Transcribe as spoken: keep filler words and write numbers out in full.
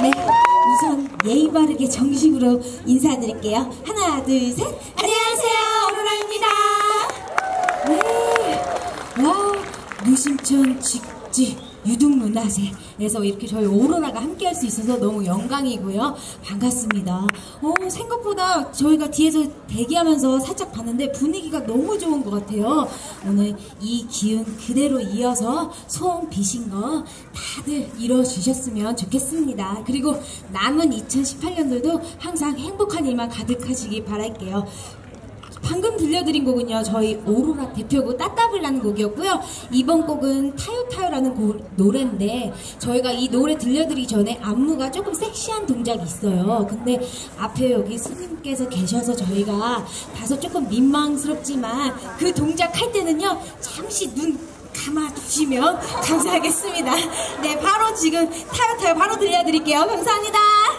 네, 우선 예의 바르게 정식으로 인사드릴게요. 하나, 둘, 셋. 안녕하세요, 오로라입니다. 네, 와, 무심천 직지 유등문화재에서 이렇게 저희 오로라가 함께 할 수 있어서 너무 영광이고요. 반갑습니다. 어, 생각보다 저희가 뒤에서 대기하면서 살짝 봤는데 분위기가 너무 좋은 것 같아요. 오늘 이 기운 그대로 이어서 소원 비신 거 다들 이뤄주셨으면 좋겠습니다. 그리고 남은 이천십팔 년도도 항상 행복한 일만 가득하시기 바랄게요. 방금 들려드린 곡은요, 저희 오로라 대표곡 따따블라는 곡이었고요. 이번 곡은 타요타요라는 고, 노래인데 저희가 이 노래 들려드리기 전에 안무가 조금 섹시한 동작이 있어요. 근데 앞에 여기 스님께서 계셔서 저희가 다소 조금 민망스럽지만 그 동작 할 때는요, 잠시 눈 감아주시면 감사하겠습니다. 네, 바로 지금 타요타요 바로 들려드릴게요. 감사합니다.